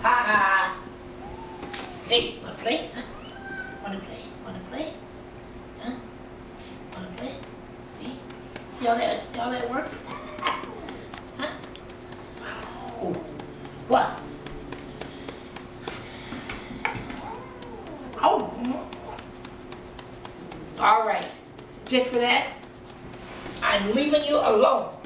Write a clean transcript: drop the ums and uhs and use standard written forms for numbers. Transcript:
ha. Hey, wanna play? Huh? Wanna play? Wanna play? Huh? Wanna play? See? See how that works? Huh? Oh, what? Oh! All right. Just for that, I'm leaving you alone.